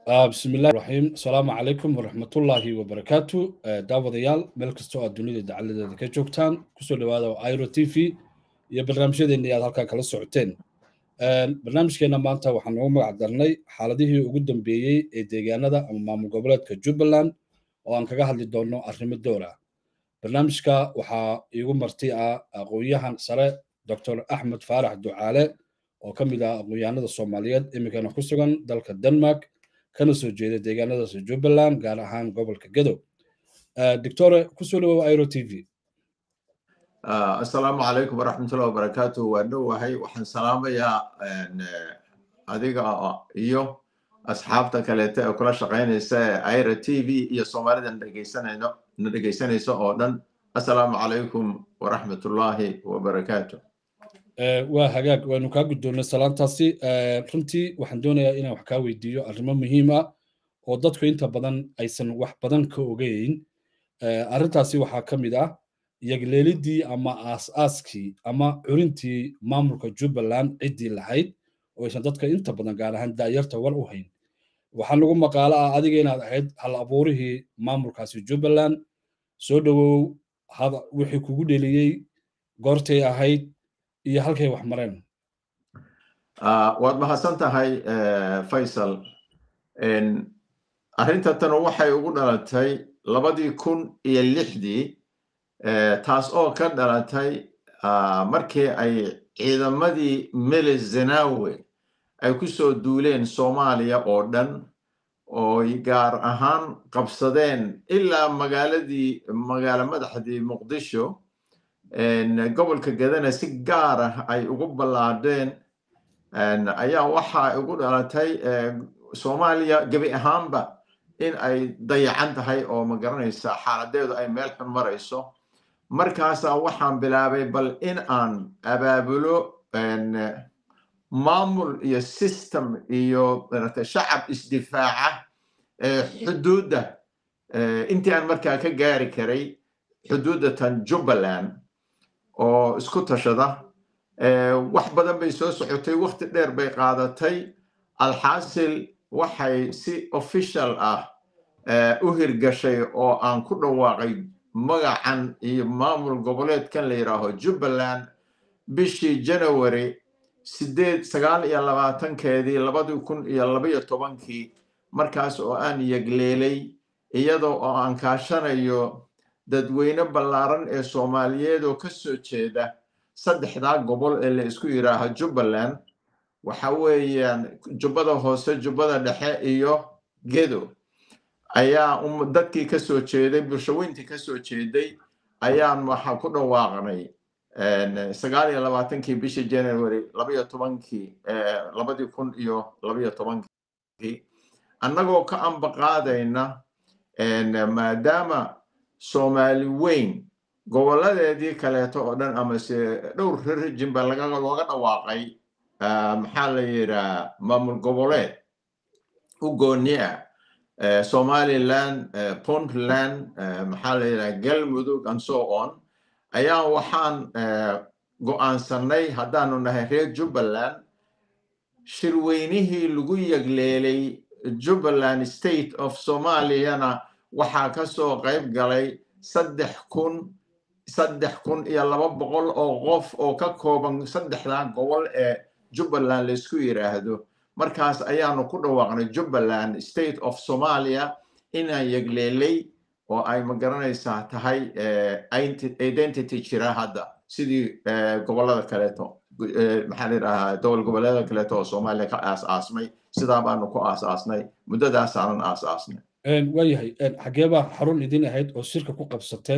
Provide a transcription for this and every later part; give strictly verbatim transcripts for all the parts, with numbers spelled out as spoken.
آه بسم الله الرحيم السلام عليكم ورحمة الله وبركاته آه داوديال مeel kasta oo aad dunida dacaladeeda ka joogtaan kusoo dhawaada Airo T V iyo barnaamijyadeena aad halkaa kala socoteen barnaamijkeena maanta waxaan ugu magac darnay xaaladihii ugu dambeeyey ee deegaanada ama maamul goboleedka Jubbaland oo aan kaga hadli doono arrimo door ah barnaamijka waxaa iigu marti ah aqoonyahan sare Doctor Axmed Faarax Ducaale oo ka mid ah aqoonyahanada Soomaaliyeed imikana ku sugan dalka Denmark kana soo jeeda deegaanada Jubbaland gaar ahaan gobolka Gedo doctor ku soo dhawaad Airo T V السلام عليكم ورحمة الله وبركاته ودوهي وحن سلام يا أديك إيو أصحابتك اللي كل شقين يسا أيرو تي في يا سومالي ندقيسان ندقيسان يسا السلام عليكم ورحمة الله وبركاته waa hagaag waanu kaa guddoonnay salaantaasi runtii waxaan doonayaa inaan wax kaa weydiiyo arrimo muhiim ah oo dadku inta badan aysan wax badan ka ogeyn arrintaasi waxaa ka mid ah yagleelidii ama aas-aaskii ama curintii maamulka Jubbaland ciddii lahayd oo aysan dadka inta badan gaar ahaan daayarta war u hayn waxaan lagu maqaalo ah adiga inaad ahayd hal abuurihii maamulkaasi Jubbaland soo dhawow wixii kugu dheliyey goortay ahayd iyo halkay wax mareen waad mahadsan tahay Faisal arrinta tan waxay ugu dhalatay labadii kun iyo lixdii taas oo ka dhalatay markii ay ciidamadii Meles Zenawi ay ku soo duuleen Soomaaliya oo dhan oo gaar ahaan qabsadeen ilaa magaaladii magaalo madaxdii Muqdisho gobolka Gadana si gaar ah ay ugu balaadeen ayaa waxa ugu dhalatay Soomaaliya gabi ahaanba in ay dayacan tahay oo ma garanaysa xaaladeedu ay meel xun marayso markaas waxaan bilaabay bal in aan abaabulo maamul iyo system iyo shacab isdifaaca xuduudda intii aan markaa ka gaari karay xuduudda tan Jubbaland oo isku tashada wax badan bay soo socotay waqti dheer bay qaadatay alxaasil waxay si official ah u hirgashay oo aan ku dhawaaqay magacan iyo maamul goboleedkan la yiraahdo Jubbaland bishii January sideed sagaal iyo labaatankeedii labada kun iyo laba iyo tobankii markaas oo aan yagleelay iyadoo oo aan kaashanayo dadweyne ballaaran ee Soomaaliyeed oo ka soo jeeda saddexda gobol ee la isku yiraahdo Jubbaland waxa weeyaan Jubbada Hoose Jubbada Dhexe iyo Gedo ayaa dadkii ka soo jeeday bulshooyintii ka soo jeeday ayaan waxa ku dhawaaqnay sagaal iyo labaatankii bishii January laba iyo tobankii labada kun iyo laba iyo tobankii annagoo ka ambaqaadayna maadaama Soomaali weyn goboladeedii kaleeto oo dhan ama se dhowr rijin ba laga looga dhawaaqay maxaa la yiraahdaa maamul goboleed u gooni ah Somaliland Puntland maxaa la yiraahdaa Galmudug and so on ayaa waxaan go'aansanay haddaanu nahay reer Jubbaland shirweynihii lagu yagleelay Jubbaland State of Somaliyana waxaa ka soo qayb galay saddex kun saddex kun iyo laba boqol oo qof oo ka kooban saddexda gobol ee Jubbaland la isku yiraahdo markaas ayaanu ku dhawaaqnay Jubbaland State of Somalia inaan yagleelay oo ay ma garanaysaa tahay identity jira hadda sidii gobolada kaleeto maxaa la yiraahdaa dowlad goboleedada kaleeto oo Soomaaliya ka aas-aasmay sidaa baanu ku aas-aasnay muddadaas aan aas-aasnay waayahay xagee baa xarun idin ahayd oo shirka ku qabsateen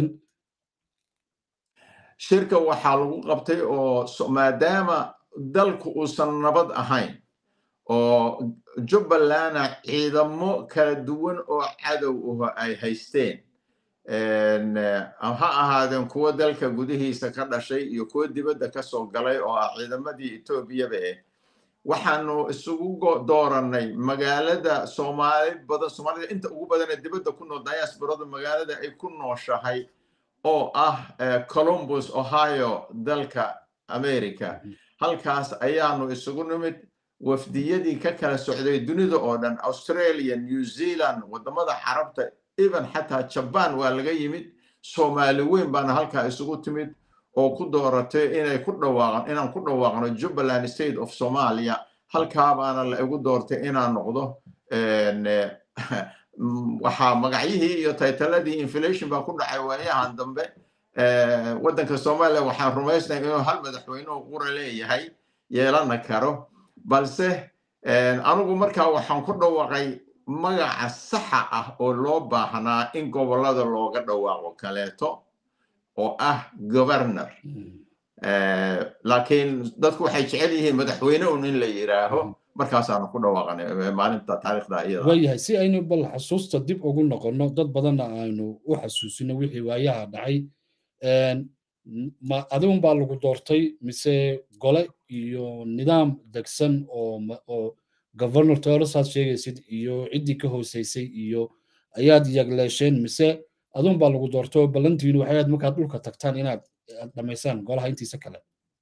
shirka waxaa lagu qabtay oo maadaama dalku uusan nabad ahayn oo Jubbaland ciidamo kala duwan oo cadow ah ay haysteen ha ahaadeen kuwa dalka gudihiisa ka dhashay iyo kuwa dibadda ka soo galay oo ah ciidamadii Itoobiya ah waxaanu isugu dooranay magaalada Soomaali badan Soomaalida inta ugu badan ee dibadda ku nool diaspora magaalada ay ku nooshahay oo ah Columbus Ohio dalka America halkaas ayaanu isugu nimid wafdiyadii ka kala socday dunida oo dhan Australia, New Zealand, wadamada Carabta, even xataa Japan waa laga yimid. Soomaali weyn baana halkaa isugu timid oo ku dooratay inay ku dhawaaqaan inaan ku dhawaaqno Jubaland State of Somalia. halkaa baana la igu doortay inaan noqdo waxaa magacyihii iyo taytaladii inflation baa ku dhacay waayahan dambe. waddanka Soomaaliya waxaan rumaysnahay inuu hal madaxweyne oo qura leeyahay yeelan karo, balse anigu markaa waxaan ku dhawaaqay magaca saxa ah oo loo baahnaa in gobolada looga dhawaaqo kaleeto oo ah governor. laakiin dadku waxay jecel yihiin madaxweyne un in la yiraaho, markaasaan ku dhawaaqnay maalinta taariikhda iyada. waayahay si aynu bal xasuusta dib ugu noqono, dad badanna aynu u xasuusino wixii waayaha dhacay. ma adigun baa lagu doortay mise gole iyo nidaam degsan oo oo governor torosaad sheegaysid iyo ciddii ka hooseysay iyo ayaad yagleesheen, mise adun baa lagu doorto ballantiinu waxay aad markaad dhulka tagtaan inaad dhamaysaan golaha intiisa kale?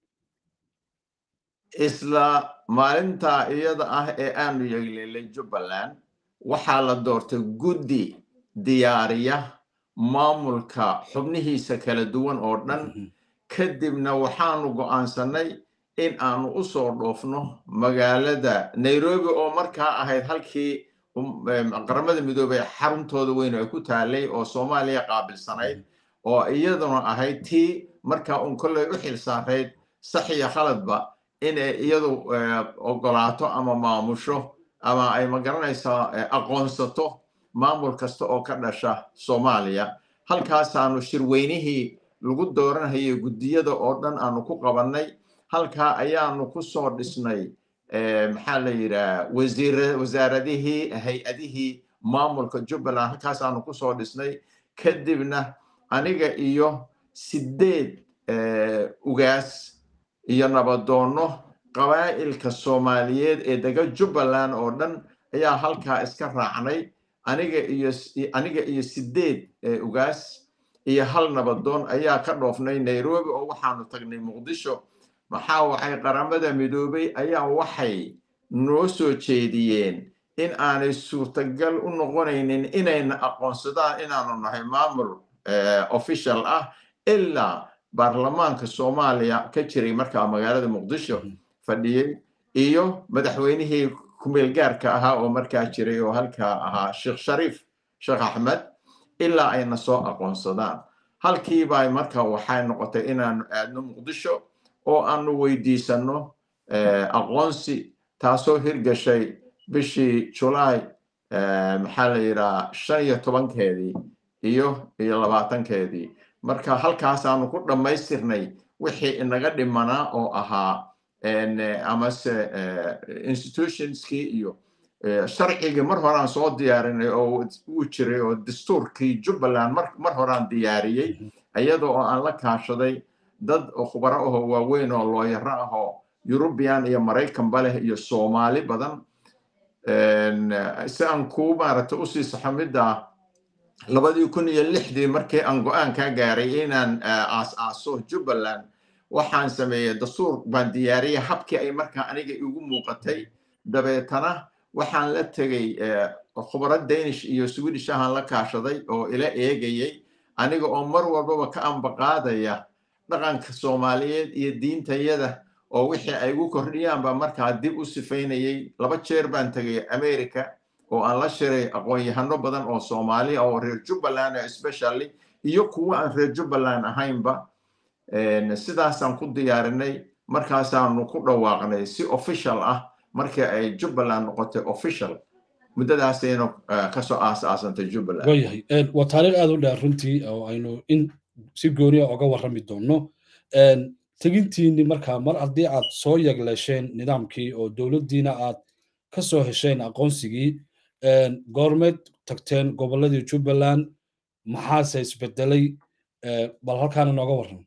isla maalinta iyada ah ee aanu yagleelay Jubaland waxaa la doortay guddi diyaariya maamulka xubnihiisa kala duwan oo dhan. kadibna waxaanu go'aansanay in aanu u soo dhoofno magaalada Nairobi oo markaa ahayd halkii qaramada midoobay xaruntooda weyn ay ku taalay oo Soomaaliya qaabilsanayd, oo iyaduna ahayd tii markaa un kolley u xil saarayd sax iyo khaladba inay iyadu ogolaato ama maamusho ama ay magaranaysaa aqoonsato maamul kasta oo ka dhasha Soomaaliya. halkaasaanu shirweynihii lagu dooranayay guddiyada oo dhan aanu ku qabannay. halkaa ayaanu ku soo dhisnay maxaa la yidhaha wasiir wasaaradihii hay-adihii maamulka Jubaland. halkaasaanu ku soo dhisnay. kadibna aniga iyo sideed ugaas iyo nabadoono qabaa'ilka Soomaaliyeed ee dega Jubaland oo dhan ayaa halkaa iska raacnay. aniga iyo aniga iyo sideed ugaas iyo hal nabadoon ayaa ka dhoofnay Nairobi oo waxaanu tagnay Muqdisho. maxaa waxay qaramada midoobay ayaa waxay noo soo jeediyeen in aanay suurtagal u noqonaynin inayna aqoonsadaan inaanu nahay maamul official ah ilaa baarlamaanka Soomaaliya ka jiray markaa magaalada Muqdisho fadhiyay iyo madaxweynihii kumeel gaarka ahaa oo markaa jiray oo halkaa ahaa Sheekh Shariif Sheekh Axmed ilaa ayna soo aqoonsadaan. halkii baa markaa waxay noqotay inaanu aadno Muqdisho oo aanu weydiisano aqoonsi, taasoo hirgashay bishii July maxaa la yidhaha shan iyo tobankeedii iyo iyo labaatankeedii. marka halkaasaanu ku dhammaystirnay wixii inaga dhimanaa oo ahaa amase institutionskii iyo sharcigii mar horaan soo diyaarinay oo uu jiray oo dastuurkii Jubaland mar horaan diyaariyey iyadoo oo aan la kaashaday dad khubaro ah oo waaweyn oo looyaro ah oo European iyo Maraykanba leh iyo Soomaali badan. si aan ku maaragtay u sii saxamida labadii kun iyo lixdii markii aan go'aan ka gaaray inaan aas-aaso Jubaland, waxaan sameeyay dastuur baan diyaariyay habkii ay markaa aniga igu muuqatay. dabeetana waxaan la tegay khubaro Danish iyo Swedish ahaan la kaashaday oo ila eegayay aniga oo mar walbaba ka ambaqaadaya dhaqanka Soomaaliyeed iyo diintayada oo wixii ay ugu kordhiyaan baa markaa dib u sifaynayay. laba jeer baan tagay America oo aan la shiray aqoon-yahano badan oo Soomaali oo reer Jubaland especially iyo kuwa aan reer Jubaland ahaynba. sidaasaan ku diyaarinay, markaasaanu ku dhawaaqnay si official ah markii ay Jubaland noqotay official. muddadaasayna ka soo aas-aasantay Jubaland. waayahay waa taariikh aad u dheer runtii oo aynu in si gooni ah uga warrami doono. tegintiinni markaa mar haddii aad soo yagleesheen nidaamkii oo dowladdiina aad ka soo hesheen aqoonsigii, goormeed tagteen gobolladii Jubaland, maxaase isbedelay? bal halkaana nooga warran.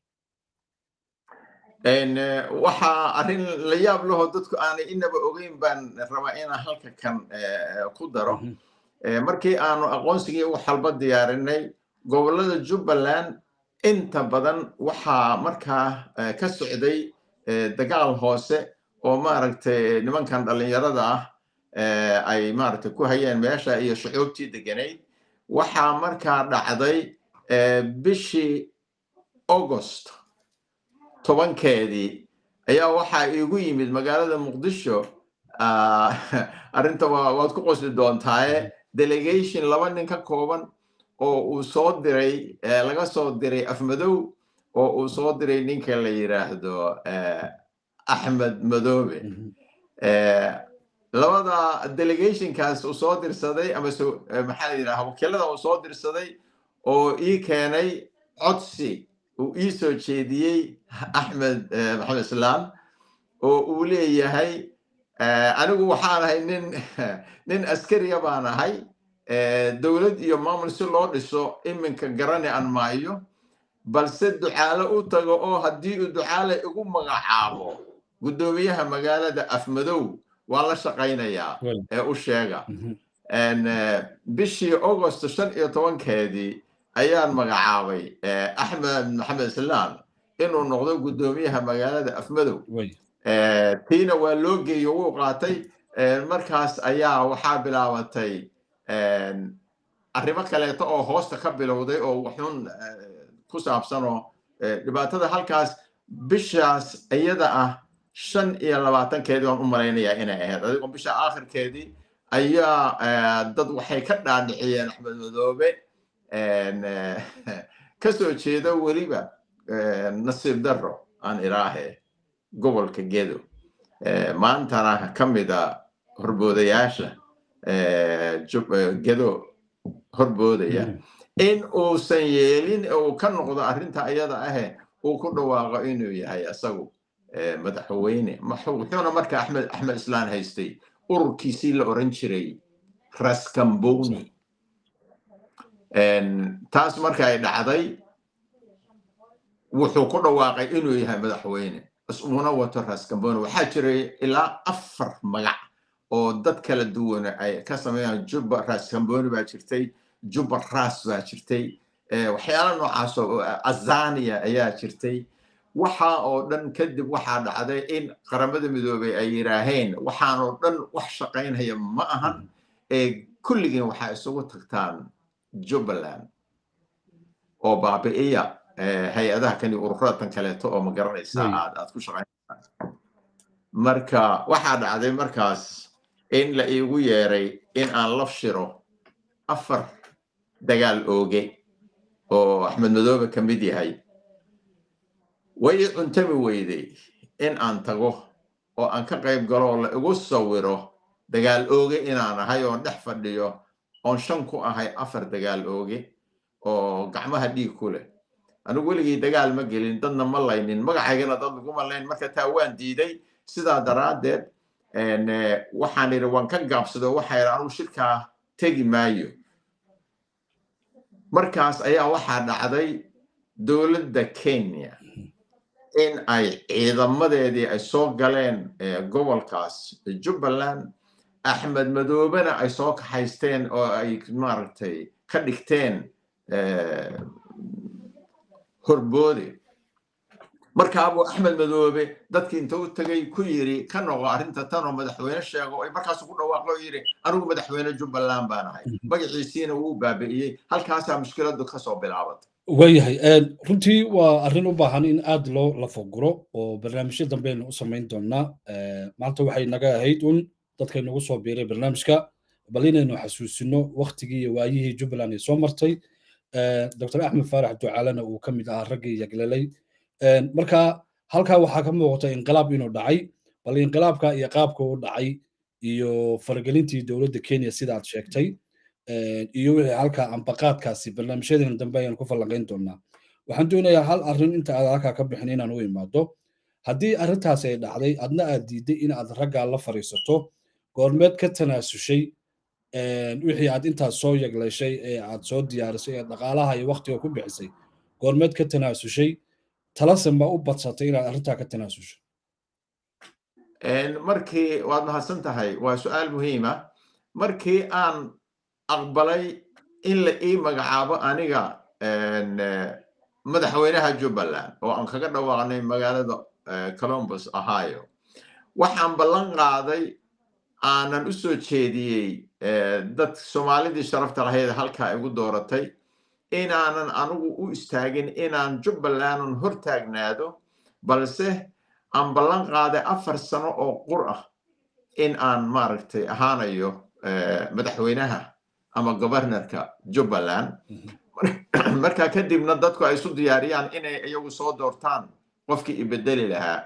waxaa arrin la yaab laho dadku aanay inaba ogeyn baan rabaa inaan halka kan ku daro. markii aanu aqoonsigii wax walba diyaarinay, gobollada Jubaland inta badan waxaa markaa ka socday dagaal hoose oo maaragtay nimankan dhalinyarada ah ay maaragtay ku hayeen meesha iyo shucuubtii deganayd waxaa markaa dhacday bishii August tobankeedii ayaa waxaa igu yimid magaalada Muqdisho arrinta waad ku qosli doontaa delegation laba nin ka kooban oo uu soo diray laga soo diray Afmadow oo uu soo diray ninka la yiraahdo Axmed Madoobe labada delegation kaas uu soo dirsaday ama maxaa la yiraahdaa wakiilada uu soo dirsaday oo ii keenay codsi uu ii soo jeediyey Axmed Maxamed Islaan oo uu leeyahay anigu waxaan ahay nin nin askari baan ahay dawlad iyo maamul si loo dhiso iminka garani aan maayo balse ducaale u tago oo haddii uu ducaale igu magacaabo gudoomiyaha magaalada Afmadow waa la shaqaynayaa ee u sheega bishii August shan iyo tobankeedii ayaan magacaabay Axmed Maxamed Islaan inuu noqdo gudoomiyaha magaalada Afmadow tiina waa loo geeyo wuu qaatay markaas ayaa waxaa bilaabatay arrimo kaleeto oo hoosta ka bilowday oo waxun ku saabsan oo dhibaatada halkaas bishaas iyada ah shan iyo labaatankeedii waan u malaynayaa inay ahayd adigoo bisha aakhirkeedii ayaa dad waxay ka dhaadhiciyeen Axmed Madoobe ka soo jeeda weliba nasiib darro aan iraahe gobolka Gedo maantana ka mid ah horboodayaasha Gedo horboodaya in uusan yeelin oo ka noqdo arrinta ayada ah uu ku dhawaaqo inuu yahay asagu madaxweyne wuxuuna markaa Axmed Axmed Islaan haystay ururkiisii la oran jiray Raskamboni taas marka ay dhacday wuxuu ku dhawaaqay inuu yahay madaxweyne isuna wato Raskamboni waxaa jiray ilaa afar magac oo dad kala duwan ay ka sameeyaan Juba Raskamboni baa jirtay Juba Ras baa jirtay waxyaalo noocaas oo Azania ayaa jirtay waxa oo dhan kadib waxaa dhacday in qaramada midoobay ay yiraaheen waxaan oo dhan wax shaqaynaya ma ahan ee kulligeen waxa isugu tagtaan Jubaland oo baabi'iya hay-adaha kan ururada kaleeto oo ma garanaysa aad aad ku shaqaynaysaa marka waxaa dhacday markaas in la iigu yeeray in aan laf shiro afar dagaal ooge oo Axmed Madoobe ka mid yahay way cuntami weyday in aan tago oo aan ka qayb galo oo la igu sawiro dagaal ooge inaan ahay oo dhex fadhiyo oon shan ku ahay afar dagaal ooge oo gacmaha dhiig ku leh anigu weligii dagaal ma gelin dadna ma laynin magacaygana dad lagu malayn marka taa waan diiday sidaa daraadeed waxaan iri waan ka gaabsado waxaa iri anigu shirkaa tegi maayo markaas ayaa waxaa dhacday dowladda Kenya in ay ciidamadeedii ay soo galeen gobolkaas Jubaland Axmed Madoobena ay soo kaxaysteen oo ay maaragtay ka dhigteen horboode marka abu Axmed Madoobe dadkii inta u tagay ku yiri ka noqo arrinta tan oo madaxweyne sheego ay markaas ku dhawaaqo yiri anigu madaxweyne Jubaland baan ahay magaciisiina wuu baabi'iyay halkaas mushkiladu ka soo bilaabatay wayahay runtii waa arrin u baahan in aad loo la foguro oo barnaamijyo dambe u sameyn doonaa maanta waxay naga ahayd un dadka nagu soo biiray barnaamijka bal inaynu xasuusino waqtigii iyo waayihii Jubaland ee soo martay Doctor Axmed Faarax Ducaalana uu ka mid ahaa raggii yaglalay marka halka waxaa ka muuqata inqilaab inuu dhacay bal inqilaabka iyo qaabka uu dhacay iyo faragelintii dowladda Kenya sida aad sheegtay iyo wixii halka ambaqaadkaasi barnaamijyadan dambe ayaan ku falanqeyn doonaa waxaan doonayaa hal arrin inta aad halka ka bixin inaan u imaado haddii arrintaas ay dhacday adna aad diiday in aad ragga la fariisato goormeed ka tanaasushay wixii aad intaas soo yagleeshay ee aad soo diyaarisay ee dhaqaalaha iyo waqtiga ku bixisay goormeed ka tanaasushay talasan baa u badsatay inaad arrintaa ka tanaasusho markii waad mahadsan tahay waa su'aal muhiim ah markii aan aqbalay in la ii magacaabo aniga madaxweynaha Jubaland oo aan kaga dhawaaqnay magaalada Columbus Ohio waxaan ballan qaaday aanan u soo jeediyey dad Soomaalidii sharafta lahayd halkaa igu dooratay inaanan anigu u istaagin inaan Jubbaland hor taagnaado balse aan ballan qaaday afar sano oo qur ah in aan maaragtay ahaanayo madaxweynaha ama governorka Jubbaland marka kadibna dadku ay isu diyaariyaan inay iyagu soo doortaan qofkii ibedeli lahaa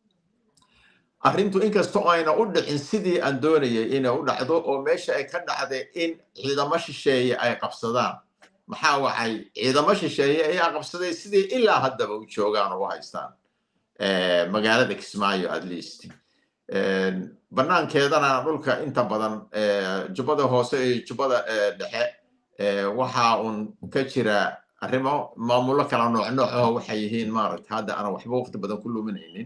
arrintu inkastoo ayna u dhicin sidii aan doonayay inay u dhacdo oo meesha ay ka dhacday in ciidamo shisheeye ay qabsadaan maxaa wacay ciidamo shisheeye ayaa qabsaday sidii ilaa haddaba u joogaan oo u haystaan magaalada Kismaayo at least banaankeedana dhulka inta badan jubbada hoose iyo jubbada dhexe waxa uun ka jira arrimo maamulo kala nooc nooc ah waxay yihiin maaragtay hadda ana waxba waqti badan ku luminaynin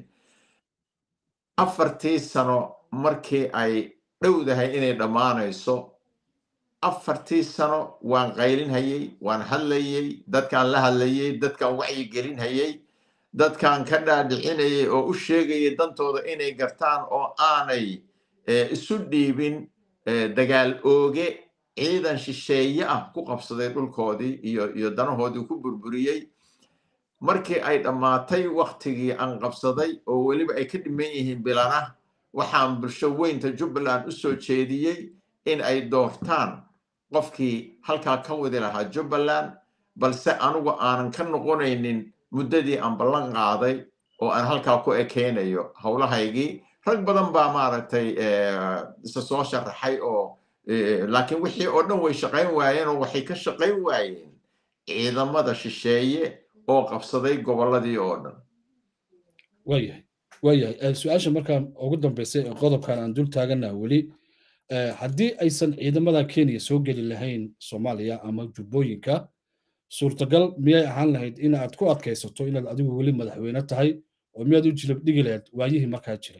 afartii sano markii ay dhowdahay inay dhammaanayso afartii sano waan qaylinhayay waan hadlayay dadkaan la hadlayay dadkaan wacyi gelinhayay dadkaan ka dhaadhicinayay oo u sheegayay dantooda inay gartaan oo aanay isu dhiibin dagaal ooge ciidan shisheeye ah ku qabsaday dhulkoodii iyo iyo danahoodii ku burburiyay markii ay dhammaatay waqtigii aan qabsaday oo weliba ay ka dhiman yihiin bilana waxaan bulsho weynta Jubbaland u soo jeediyey in ay doortaan qofkii halkaa ka wadi lahaa Jubbaland balse anigu aanan ka noqonaynin muddadii aan ballan qaaday oo aan halkaa ku ekeynayo howlahaygii rag badan baa maaragtay isa soo sharaxay oo laakiin wixii oo dhan way shaqayn waayeen oo waxay ka shaqayn waayeen ciidamada shisheeye oo qabsaday gobolladii oo dhan waayahay waayahay su-aasha markaan ugu dambeysay ee qodobkan aan dul taaganaha weli haddii aysan ciidamada Kenya soo geli lahayn Soomaaliya ama Jubbooyinka suurtagal miyay ahaan lahayd in aad ku adkaysato inaad adigu weli madaxweyne tahay oo miyaad u jilib dhigi lahayd waayihii markaa jiray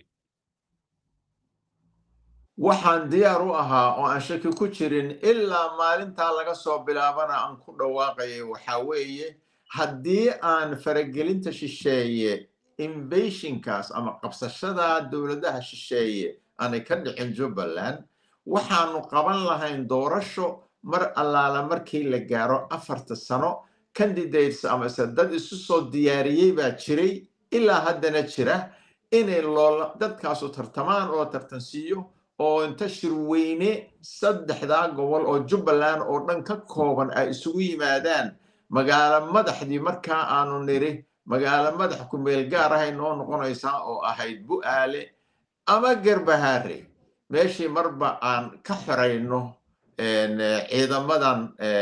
waxaan diyaar u ahaa oo aan shaki ku jirin ilaa maalintaa laga soo bilaabana aan ku dhawaaqayay waxaa weeye haddii aan faragelinta shisheeye invasionkaas ama qabsashada dowladaha shisheeye aanay ka dhicin Jubbaland waxaanu qaban lahayn doorasho mar allaala markii la gaaro afarta sano candidates ama dad isu soo diyaariyey baa jiray ilaa haddana jira inay loola dadkaasu tartamaan oo tartansiiyo oo inta shirweyne saddexdaa gobol oo Jubbaland oo dhan ka kooban ay isugu yimaadaan magaalo madaxdii markaa aanu niri magaalo madax ku meel gaar ah inoo noqonaysaa oo ahayd Bu'aale ama Garbahaare meeshii marba aan ka xorayno ciidamadan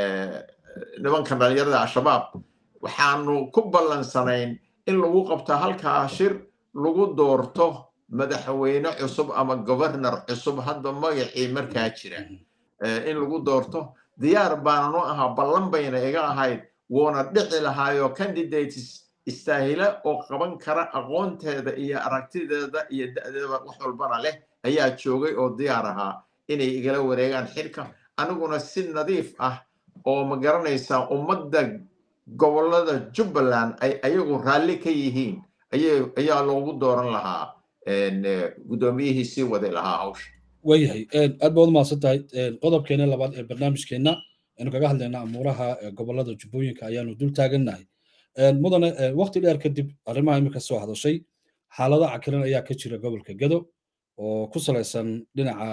nimanka dhalinyarada Al-Shabaab waxaanu ku ballansanayn in lagu qabto halkaa shir lagu doorto madaxweyne cusub ama governor cusub hadda magacii markaa jira in lagu doorto diyaar baanu ahaa ballan bayna iga ahayd woona dhici lahaayo candidates istaahila oo qaban kara aqoonteeda iyo aragtideeda iyo da'deeda wax walbana leh ayaa joogay oo diyaar ahaa inay igala wareegaan xilka aniguna si nadiif ah oo ma garanaysaa ummadda gobolada Jubbaland ay ayagu raalli ka yihiin ayaa loogu dooran lahaa gudoomiyihii sii wadi lahaa hawsha waayahay aad baad umahadsan tahay qodobkeena labaad ee barnaamijkeena aynu kaga hadlaynaa amuuraha gobolada Jubbooyinka ayaanu dul taagannahay mudane waqti dheer kadib arrimaha imika soo hadashay xaalado cakiran ayaa ka jira gobolka Gedo oo ku salaysan dhinaca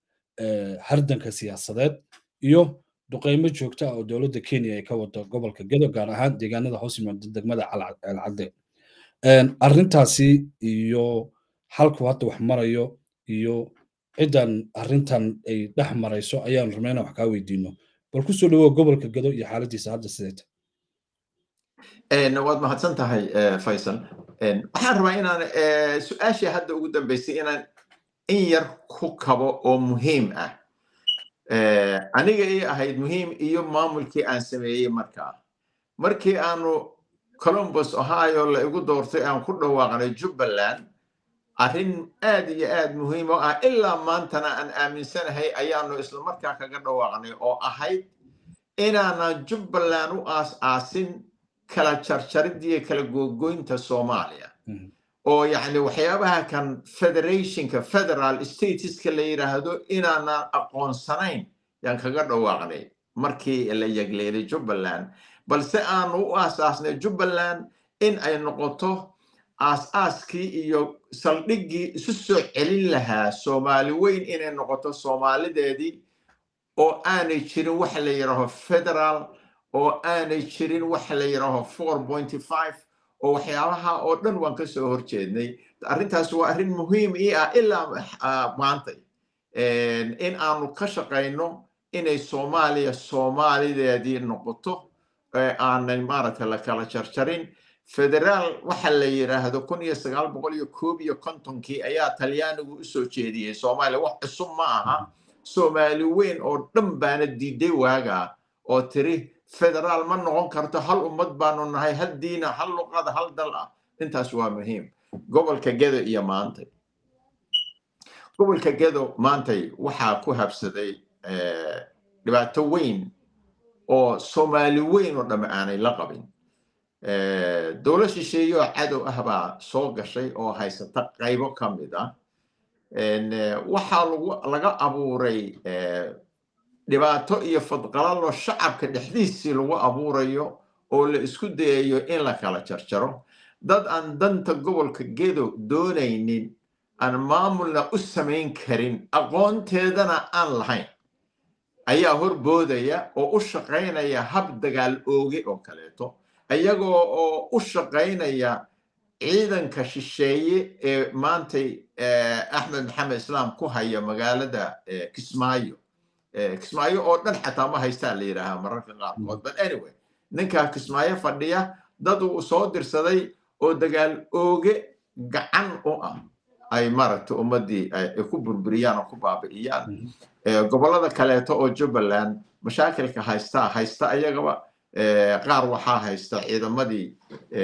hardanka siyaasadeed iyo duqeymo joogto ah oo dowladda Kenya ay ka wado gobolka Gedo gaar ahaan deegaanada hoos yimaada degmada Alcadde arrintaasi iyo halku hadda wax marayo iyo ciidan arrintan ay dhex marayso ayaan rumeynaa wax ka weydiino bal ku soo dhawo gobolka Gedo iyo xaaladiisa hadda sideeta een waad mahadsan tahay Faisal een waxaan rabaa inaan su'aashii hadda ugu dambeysay inaan in yar ku kabo oo muhiim ah aniga ay ahayd muhiim iyo maamulkii aan sameeyay markaa markii aanu Columbus Ohio la igu doortay aan ku dhawaaqnay Jubbaland arrin aad iyo aad muhiim u ah ilaa maantana aan aaminsanahay ayaanu isla markaa kaga dhawaaqnay oo ahayd inaanan Jubbaland u aas aasin kala jarjaridii kala gogoynta Soomaaliya oo yacni waxyaabaha kan federationka federal stateska la yidhaahdo inaanan aqoonsanayn yaan kaga dhawaaqnay markii la yagleeday Jubbaland balse aanu u aasaasnay Jubbaland in ay noqoto aas-aaskii iyo saldhiggii isu soo celin lahaa Soomaali weyn inay noqoto Soomaalideedii oo aanay jirin wax la yiraahdo federal oo aanay jirin wax la yiraahdo four point five oo waxyaabaha oo dhan waan ka soo horjeednay arrintaas waa arrin muhiim ah ilaa maanta in aanu ka shaqeyno inay Soomaaliya Soomaalideedii noqoto aanay maaragtay la kala jarjarin federal waxa la yiraahdo kun iyo sagaal boqol iyo koob iyo kontonkii ayaa Talyaanigu u soo jeediyay Soomaaliya wax cusub ma aha Soomaali weyn oo dhan baana diiday waaga oo tiri federal ma noqon karto hal ummad baanu nahay hal diina hal luqad hal dal ah intaas waa muhiim gobolka Gedo iyo maanta gobolka Gedo maanta waxa ku habsaday dhibaato weyn oo Soomaali weyn oo dhamaanay la qabin dawlad shisheeye oo cadow ah baa soo gashay oo haysata qaybo ka mid ah waxa laga abuuray dhibaato iyo fadqalalo shacabka dhexdiisii lagu abuurayo oo la isku dayayo in la kala jarjaro dad aan danta gobolka Gedo doonaynin aan maamulna u samayn karin aqoonteedana aan lahayn ayaa horboodaya oo u shaqeynaya hab dagaal ooge oo kaleeto ayagoo oo u shaqeynaya ciidanka shisheeye ee maanta Axmed Maxamed Islaam ku haya magaalada Kismaayo Kismaayo oo dhan xataa ma haystaan la yiraahdo mararka qaarkood but anyway ninka Kismaayo fadhiya dad uu soo dirsaday oo dagaal ooge gacan u ah ay maaragtay ummadii ay ku burburiyaan oo ku baabi'iyaan gobolada kaleeto oo Jubbaland mashaakilka haysta haysta ayagaba qaar waxa haysta ciidamadii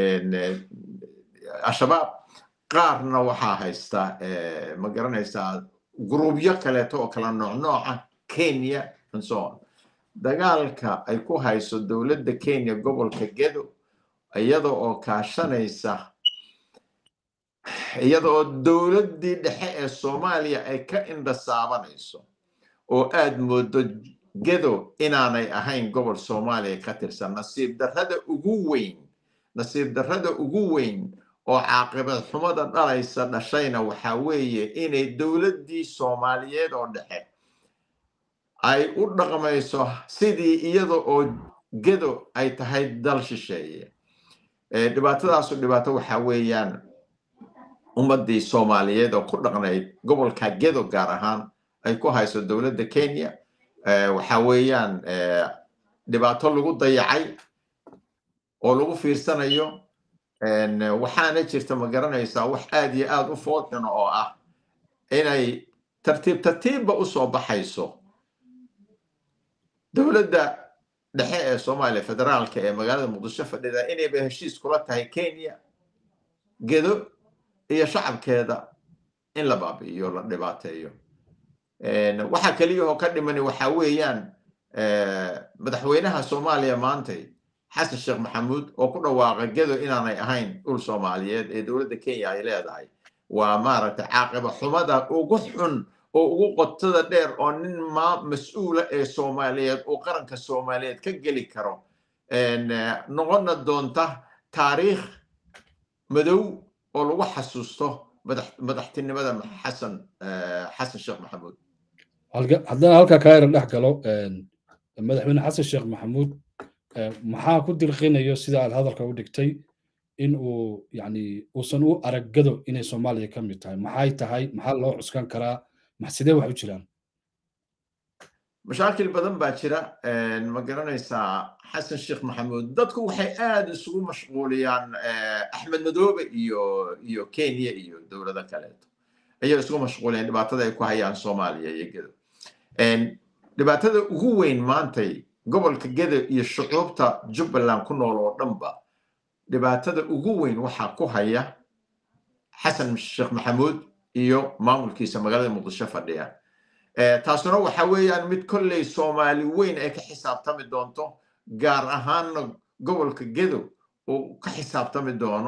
Al-Shabaab qaarna waxa haysta ma garanaysaa gruubyo kaleeto oo kala nooc nooc ah Kenya and so on dagaalka ay ku hayso dawladda Kenya gobolka Gedo iyada oo kaashanaysa iyada oo dawladdii dhexe ee Soomaaliya ay ka indhasaabanayso oo aad moodo Gedo inaanay ahayn gobol Soomaaliya ka tirsan nasiib darrada ugu weyn nasiib darrada ugu weyn oo caaqibad xumada dhalaysa dhashayna waxa weeye inay dawladdii Soomaaliyeed oo dhexe ay u dhaqmayso sidii iyada oo Gedo ay tahay dal shisheeye dhibaatadaas dhibaato waxa weeyaan ummadii Soomaaliyeed oo ku dhaqnayd gobolka Gedo gaar ahaan ay ku hayso dawladda Kenya waxa weeyaan dhibaato lagu dayacay oo lagu fiirsanayo waxaana jirta ma garanaysaa wax aad iyo aad u foodkan oo ah inay tartiib tartiibba u soo baxayso dawladda dhexe ee Soomaaliya federaalka ee magaalada Muqdisho fadhida inay ba heshiis kula tahay Kenya Gedo iyo shacabkeeda in la baabi'iyo la dhibaateeyo waxa kaliya oo ka dhiman waxa weeyaan madaxweynaha Soomaaliya maanta Xasan Sheekh Maxamuud oo ku dhawaaqay Gedo inaanay ahayn dhul Soomaaliyeed ee dawladda Kenya ay leedahay waa maaragtay caaqiba xumada ugu xun oo ugu qotada dheer oo nin ma mas'uul ee Soomaaliyeed oo qaranka Soomaaliyeed ka gali karo noqon doonta taariikh madow oo lagu xasuusto madaxtinimada Xasan Xasan Sheekh Maxamuud haddana halka ka yar dhex galo madaxweyne Xasan Sheekh Maxamuud maxaa ku dirqinayo sida aad hadalka u dhigtay in uu yani uusan u arag Gedo inay Soomaaliya ka mid tahay maxay tahay maxaa loo cuskan karaa maxsidee wax u jiraan mashaakil badan baa jira ma garanaysaa Xasan Sheekh Maxamuud dadku waxay aad isugu mashquuliyaan Axmed Madoobe iyo iyo Kenya iyo dawladda kaleeto ayay isugu mashquuliyaan dhibaatada ay ku hayaan Soomaaliya iyo Gedo dhibaatada ugu weyn maantay gobolka Gedo iyo shucuubta Jubbaland ku nool oo dhanba dhibaatada ugu weyn waxa ku haya Xasan Sheekh Maxamuud iyo maamulkiisa magaalada Muqdisho fadhiya taasuna waxa weeyaan mid kolley Soomaali weyn ay ka xisaabtami doonto gaar ahaan gobolka Gedo oo ka xisaabtami doono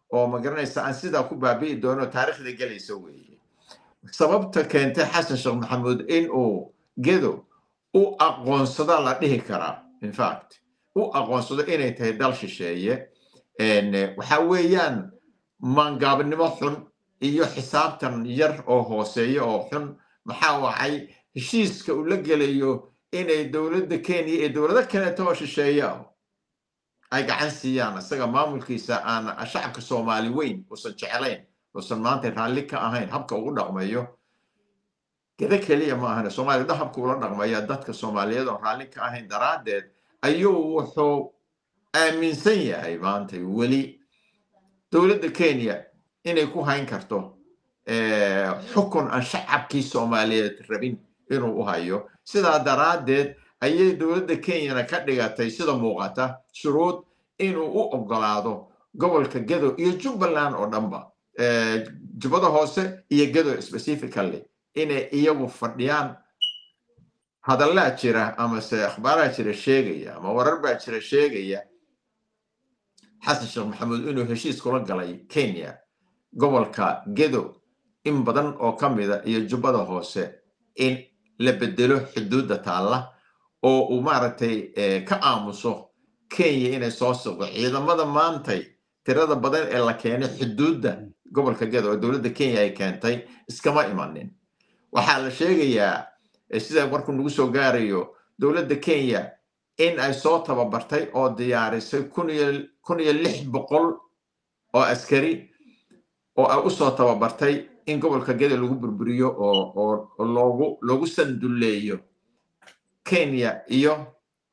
oo ma garanaysa aan sidaa ku baabi'i doono taariikhda gelaysa weeye sababta keentay xasan sheekh maxamuud in uu gedo u aqoonsada la dhihi karaa in fact u aqoonsado inay tahay dal shisheeye waxa weeyaan maangaabnimo xun iyo xisaabtan yar oo hooseeya oo xun maxaa wacay heshiiska uu la gelayo inay dowladda Kenya iyo dowlado kale oo shisheeya ay gacan siiyaan isaga maamulkiisa aan shacabka Soomaali weyn uusan jecelayn uusan maanta raalli ka ahayn habka ugu dhaqmayo kida kaliya ma ahan Soomaalida habka ula dhaqmaya dadka Soomaaliyeed oo raalli ka ahayn daraadeed ayuu wuxuu aaminsan yahay maanta weli dowladda Kenya inay ku hayn karto ee xukun aan shacabkii Soomaaliyeed rabin inuu u hayo sida daraadeed ayay dowladda Kenya ka dhigatay sida muuqata shuruud inuu u ogolaado gobolka Gedo iyo Jubbaland oo dhanba ee jubbada hoose iyo Gedo specifically inay iyagu fadhiyaan hadalla jira ama se akhbaara jira sheegaya ama warar baa jira sheegaya xasan sheekh maxamuud inuu heshiis kula galay Kenya gobolka Gedo in badan oo kamida iyo jubbada hoose in la bedelo xuduudda taala oo uu maaragtay ka aamuso Kenya inay soo sugo ciidamada maantay tirada badan ee la keenay xuduudda gobolka Gedo oo dowladda Kenya ay keentay iskama imanin waxaa la sheegayaa sida warku nagu soo gaarayo dowladda Kenya in ay soo tababartay oo diyaarisay kun iyo lix boqol oo askari oo ay u soo tababartay in gobolka Gedo lagu burburiyo oo oo loogu loogu sanduleeyo Kenya iyo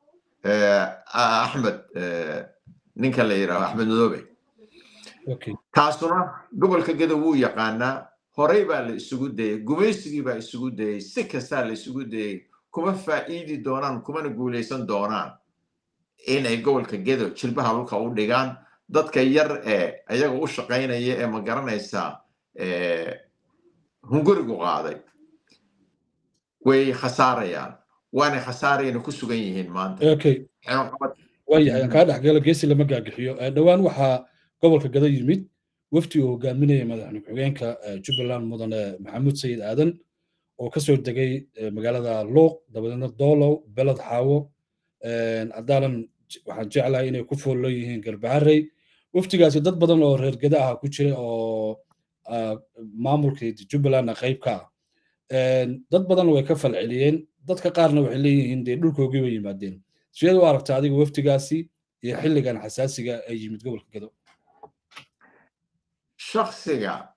Ahmed ninka la yiraahdo Ahmed Madoobe okay taasuna gobolka Gedo wuu yaqaana horey baa la isugu dayay gumaysigii baa isugu dayay si kasta la isugu dayay kuma faa'iidi doonaan kuma guuleysan doonaan inay gobolka Gedo jilbaha dhulka u dhigaan dadka yar ee ayaga u shaqeynaya ee ma garanaysa ee hungurigu qaaday way khasaarayaan waana khasaarayna ku sugan yihiin maanta okay way ayaan ka dhaxgal geesi lama gaagixiyo dhawaan waxa gobolka Gedo yimid wafti uu hogaaminayay madaxweyne ku-xigeenka Jubbaland mudane Maxamuud Sayid Aadan oo ka soo degay magaalada Luuq dabadeedna Doolow beled Xaawo een adaalan waxaan jeclahay inay ku foolo yihiin Garbaharey waftigaasi dad badan oo reer Gedo ah ku jira oo maamulka Jubbaland qayb ka ah een dad badan way ka falceliyeen dadka qaarna waxay leeyihiin de dhulkoogii way yimaadeen sidoo u aragtaa adiga waftigaasi iyo xilligan xasaasiga ay yimid gobolka Gedo shakhsiga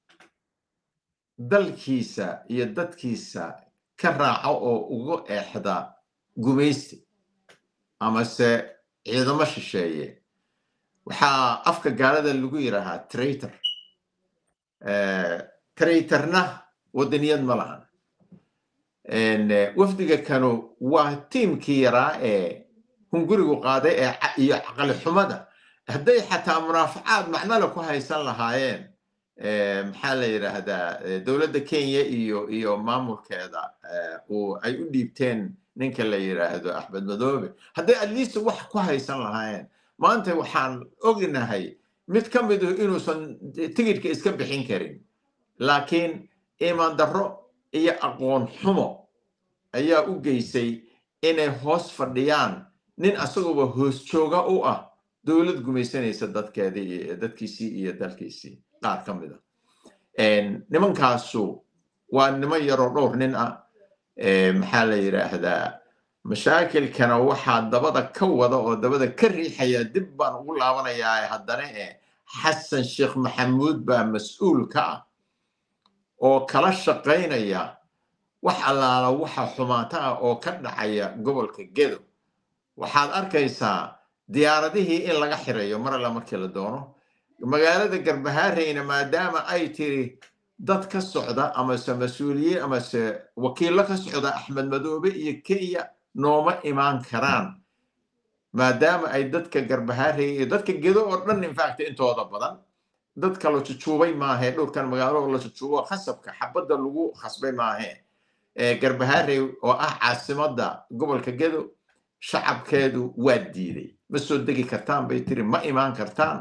dalkiisa iyo dadkiisa ka raaco oo ugu eexda gumaysti ama se ciidamo shisheeye waxaa afka gaalada lagu yiraahdaa traitor ee traitorna wadaniyad ma lahan een wafdiga kanu waa tiimkii yaraa ee hungurigu qaaday ee iyo aqal xumada hadday xataa munaafacaad macna la ku haysan lahaayeen ee maxaa la yiraahdaa dowladda Kenya iyo iyo maamulkeeda oo ay u dhiibteen ninka la yiraahdo Ahmed Madoobe hadday at least wax ku haysan lahaayeen maanta waxaan ognahay mid ka mid ah inuusan tigidhka iska bixin karin laakiin iman darro iyo aqoon xumo ayaa u geysay inay hoos fadhiyaan nin asagoo hoos jooga u ah dowlad gumaysanaysa dadkeeda iyo dadkiisii iyo dalkiisii qaar ka mid ah een nimankaasu waa niman yaro dhowr nin ah ee maxaa la yiraahdaa mashaakilkana waxaa dabada ka wada oo dabada ka riixaya dib baan ugu laabanayaa haddana ee xasan sheekh maxamuud baa mas'uul ka ah oo kala shaqeynaya wax allaala waxa xumaata ah oo ka dhacaya gobolka Gedo waxaad arkaysaa diyaaradihii in laga xirayo mar alla markii la doono magaalada Garbahareyna maadaama ay tiri dad ka socda ama mas'uuliyiin ama wakiilo ka socda Ahmed Madoobe iyo Kenya nooma imaan karaan maadaama ay dadka Garbaharey iyo dadka Gedo oo dhan in fact intooda badan dadka la jujuubay maahe dhulkan magaalo la jujuubo khasabka xabada lagu khasbay maahe ee Garbaharey oo ah caasimada gobolka Gedo shacabkeedu waa diiday ma soo degi kartaan bay tiri ma imaan kartaan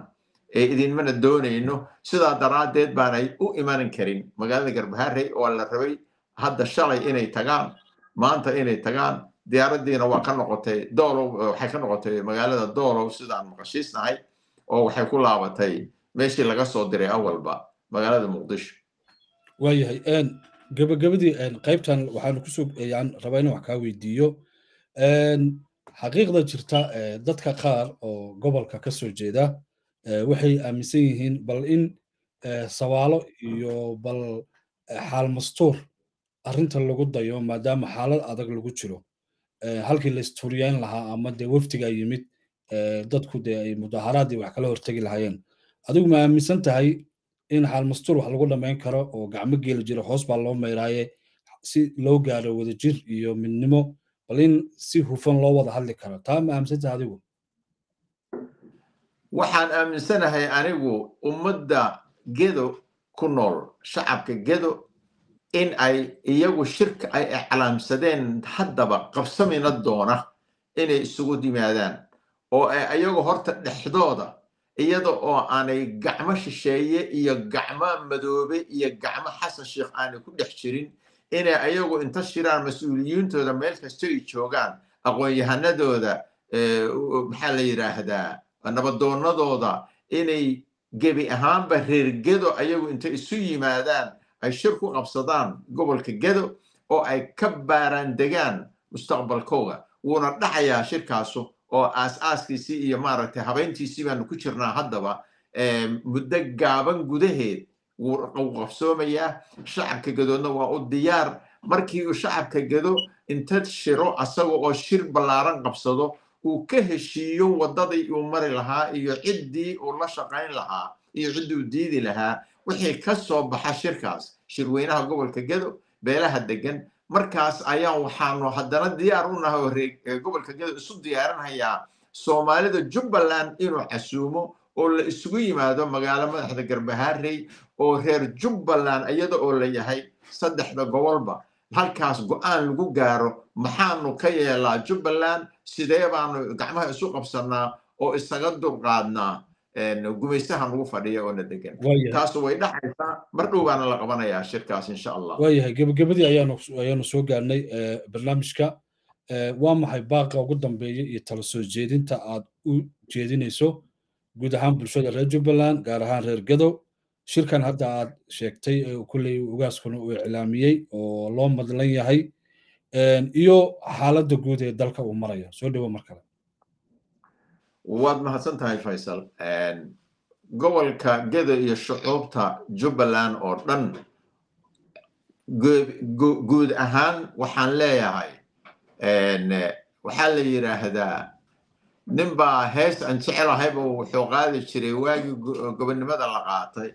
idin mana doonayno sidaa daraadeed baanay u iman karin magaalada Garbaharey oo la rabay hadda shalay inay tagaan maanta inay tagaan diyaaradiina waa ka noqotay doolow waxay ka noqotay magaalada doolow sidaan maqashiisnahay oo waxay ku laabatay meeshii laga soo diray awalba magaalada Muqdisho waayahay een gabagabadii een qaybtan waxaan ku soo yaan rabaa inaan wax ka weydiiyo een xaqiiqda jirta dadka qaar oo gobolka ka soo jeeda waxay aaminsan yihiin bal in sawaalo iyo bal xaal mastuur arrinta lagu dayo maadaama xaalad adag lagu jiro halkii la isturiyaan lahaa ama dee waftiga yimid dadku dee ay mudaharaadii wax kala hortagi lahaayeen adigu ma aaminsan tahay in xaal mastuur wax lagu dhamayn karo oo gacmo geeli jiro hoos baa loo meyraaye si loo gaaro wadajir iyo midnimo bal in si hufan loo wada hadli karo taa ma aaminsan tahay adigu waxaan aaminsanahay anigu ummadda gedo ku nool shacabka gedo in ay iyagu shirka ay iclaamsadeen haddaba qabsamina doona inay isugu yimaadaan oo ay ayagu horta dhexdooda iyada oo aanay gacmo shisheeye iyo gacmo madoobe iyo gacmo xasan sheekh aanay ku dhex jirin inay ayagu inta shiraan mas-uuliyiintooda meel kasta ay joogaan aqoon-yahanadooda maxaa la yidhaahdaa nabadoonadooda inay gebi ahaanba reer gedo ayagu inta isu yimaadaan ay shir ku qabsadaan gobolka gedo oo ay ka baaraan degaan mustaqbalkooda wuuna dhacayaa shirkaasu oo aas-aaskiisii iyo maaragtay habeyntiisii baanu ku jirnaa haddaba muddo gaaban gudaheed wuu qabsoomayaa shacabka gedoodna waa u diyaar markii uu shacabka gedo inta shiro asaga oo shir ballaaran qabsado uu ka heshiiyo waddadii uu mari lahaa iyo ciddii uu la shaqayn lahaa iyo ciddii uu diidi lahaa wixii ka soo baxa shirkaas shirweynaha gobolka gedo beelaha degan markaas ayaan waxaanu haddana diyaar u nahay oo gobolka gedo isu diyaarinhayaa soomaalida jubbaland inuu casuumo oo la isugu yimaado magaalo madaxda Garbaharey oo reer jubbaland iyada oo la yahay saddexda gobolba halkaas go'aan lagu gaaro maxaanu ka yeelaa jubbaland sidee baanu gacmaha isu qabsanaa oo isaga dulqaadnaa gumaystaha nagu fadhiya oo na degan taas way dhacaysaa mar dhow baana la qabanayaa shirkaas insha Allah waayahay gabagabadii ayaanu ayaanu soo gaarnay barnaamijka waa maxay baaqa ugu dambeeya iyo talo soo jeedinta aad u jeedinayso guud ahaan bulshada reer jubbaland gaar ahaan reer gedo shirkan hadda aad sheegtay kulley ugaaskuna uu iclaamiyey oo loo madlan yahay iyo xaaladda guud ee dalka uu marayo soo dhawo mar kale waad mahadsan tahay Faisal gobolka gedo iyo shucuubta jubbaland oo dhan guud ahaan waxaan leeyahay waxaa la yidhaahdaa ninbaa hees aan jecelahayba wuxuu qaadi jiray waagii gobonnimada la qaatay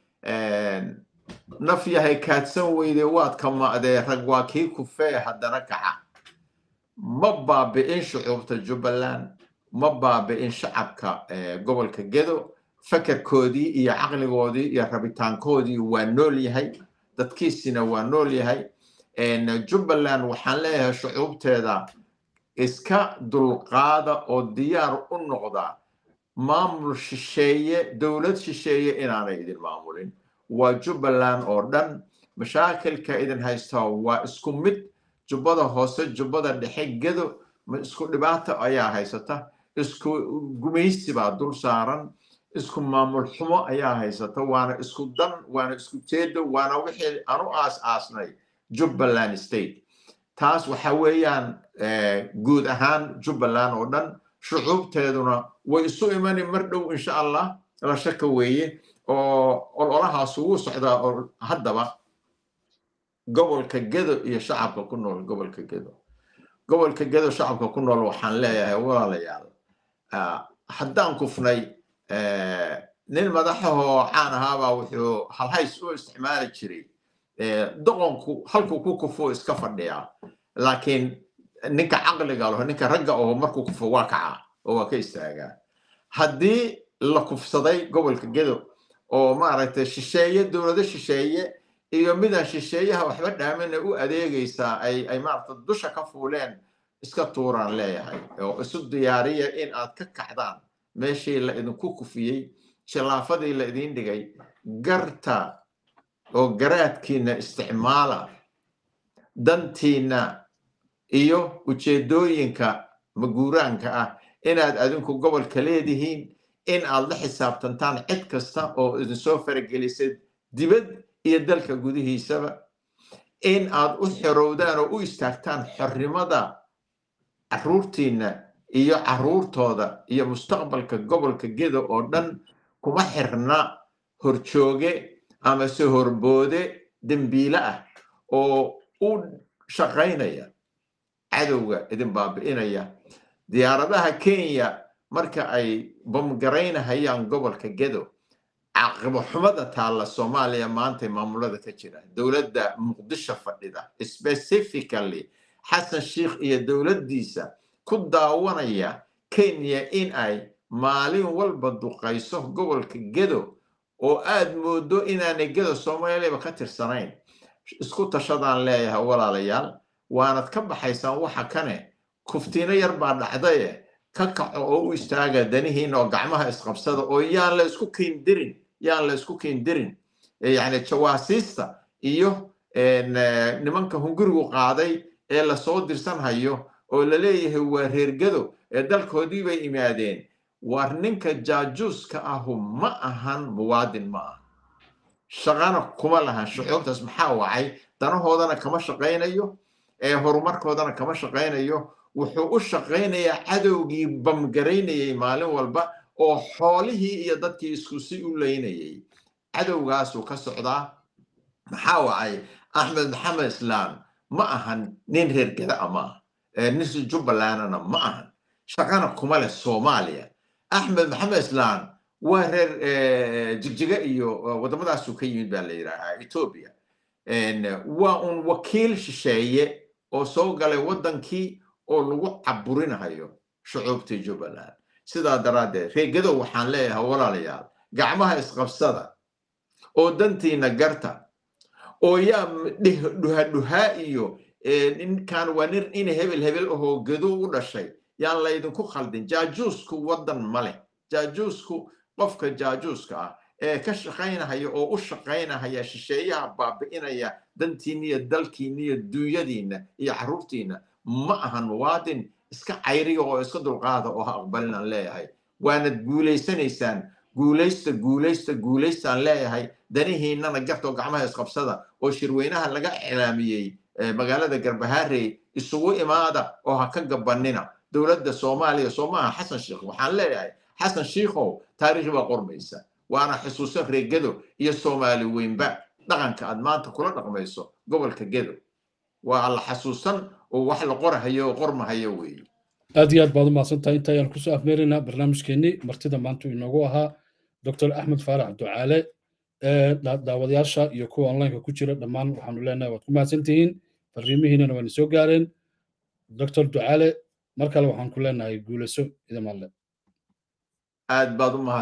naf yahay kaadsan weyde waad ka ma'dee rag waa kii kufee haddana kaca ma baabi'in shucuubta jubbaland ma baabi'in shacabka gobolka gedo fakarkoodii iyo caqligoodii iyo rabitaankoodii waa nool yahay dadkiisina waa nool yahay jubbaland waxaan leeyahay shucuubteeda iska dulqaada oo diyaar u noqda maamul shisheeye dowlad shisheeye inaanay idin maamulin waa jubbaland oo dhan mashaakilka idin haysta waa isku mid jubbada hoose jubbada dhexe gedo isku dhibaato ayaa haysata isku gumaysi baa dul saaran isku maamul xumo ayaa haysata waana isku dan waana isku jeedo waana wixii aanu aas aasnay jubbaland state taas waxa weeyaan guud ahaan jubbaland oo dhan shucuubteeduna way isu imani mar dhow insha Allah la shaka weeye oo ololahaas uu socdaa oo haddaba gobolka gedo iyo shacabka ku nool gobolka gedo gobolka gedo shacabka ku nool waxaan leeyahay walaalayaal haddaan kufnay nin madaxahoo caan ahaabaa wuxuu halhays u isticmaali jiray doqonku halkuu ku kufo iska fadhiyaa laakiin ninka caqliga leh ninka ragga oo markuu kufo waa kaca oo waa ka istaagaa haddii la kufsaday gobolka gedo oo maaragtay shisheeye dowlado shisheeye iyo midaan shisheeyaha waxba dhaamina u adeegaysaa ay ay maaragtay dusha ka fuuleen iska tuuraan leeyahay oo isu diyaariya in aad ka kacdaan meeshii la idinku kufiyey khilaafadii la idin dhigay garta oo garaadkiina isticmaala dantiina iyo ujeedooyinka maguuraanka ah inaad adinku gobolka leedihiin in aad la xisaabtantaan cid kasta oo idin soo faragelisay dibad iyo dalka gudihiisaba in aad u xorowdaan oo u istaagtaan xornimada caruurtiina iyo caruurtooda iyo mustaqbalka gobolka Gedo oo dhan kuma xirna horjooge ama se horboode dambiile ah oo u shaqaynaya cadowga idin baabi'inaya diyaaradaha Kenya marka ay bamgaraynahayaan gobolka Gedo عقب حمد تعالى Soomaaliya maanta maamulada ka jira dawladda Muqdisho fadhida specifically Xasan Sheikh iyo dawladdiisa ku daawanaya Kenya in ay maalin walba duqayso gobolka Gedo oo aad moodo inaanay Gedo Soomaaliya ka tirsanayn isku tashadaan leeyahay walaalayaal waanad ka baxaysaan waxa kane kuftiina yar baa dhacday ka kaco oo u istaaga danihiina oo gacmaha isqabsada oo yaan la isku keendirin yaan la isku keendirin yani jawaasiista iyo nimanka hungurigu qaaday ee la soo dirsan hayo oo la leeyahay waa reer Gedo ee dalkoodii bay imaadeen war ninka jaajuuska ah ma ahan muwaadin ma ah shaqana kuma lahan shucuurtaas maxaa wacay danahoodana kama shaqaynayo ee horumarkoodana kama shaqaynayo wuxuu u shaqaynayaa cadowgii bamgaraynayay maalin walba oo xoolihii iyo dadkii isku si u leynayay cadowgaas uu ka socdaa maxaa wacay Axmed Maxamed Islaan ma ahan nin reer Gedo ama ee nin Jubbalandna ma ahan shaqana kuma leh Soomaaliya Axmed Maxamed Islaan waa reer jigjiga iyo wadamadaas uu ka yimid baa la yiraahdaa Ethiopia een waa un wakiil shisheeye oo soo galay wadankii oo lagu caburinayo shucuubtii Jubbaland sidaa daraaddeed reer Gedo waxaan leeyahay walaalayaal gacmaha isqabsada oo dantiina garta oo yaa dhuha dhuha iyo in kan waa nin in hebel hebel oo Gedo u dhashay yaan la idinku khaldin jaajuusku wadan male jaajuusku qofka jaajuuska ah ee ka shaqaynayo oo u shaqaynaya shisheeyaha baabi'inaya dantiina iyo dalkiina iyo duuyadiina iyo caruurtiina ma ahan muwaadin iska cayriga oo iska dulqaada oo aqbalin leeyahay waana guuleysanaysaan guuleysta guuleysta guuleystaan leeyahay danihiinana garto gacmaha isqabsada oo shirweynaha laga cilaamiyay magaalada Garbaharey isugu imaada oo ha ka gabanina dawladda Soomaaliya Soomaha Xasan Sheikh waxaan leeyahay Xasan Sheikhow taariikh baa qormaysa waana xusuusan reer Gedo iyo Soomaali weynba dhaqanka aad maanta kula dhaqmayso gobolka Gedo waa la xasuusan oo wax la qorahayo qormahayo weey aad iyo aad baad u mahadsantahay inta ayaan ku soo afmeerinaa barnaamijkeennii martida maanta inoogu ahaa Doctor Axmed Faarax Ducaale ee daawadayaasha iyo kuwa online ku jira dhammaan waxaanu leenahay waad ku mahadsantihiin fariimihiina waan soo gaareen Doctor Ducaale markale waxaan ku leenahay guulayso idin alle aad baad u